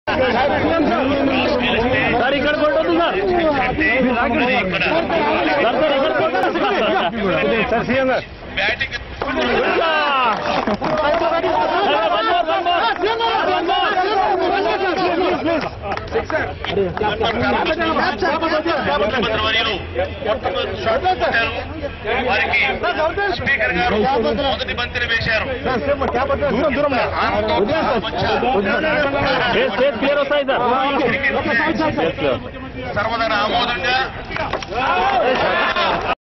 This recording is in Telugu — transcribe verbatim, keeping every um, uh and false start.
సార్ ఇక్కడ కొట్టదు సార్ సార్ ఇక్కడ కొట్టారు సార్ సీఎం గారు బ్యాటింగ్ వారికి స్పీకర్ గారు మొదటి బంతిని వేశారు. సర్వదన ఆమోదంగా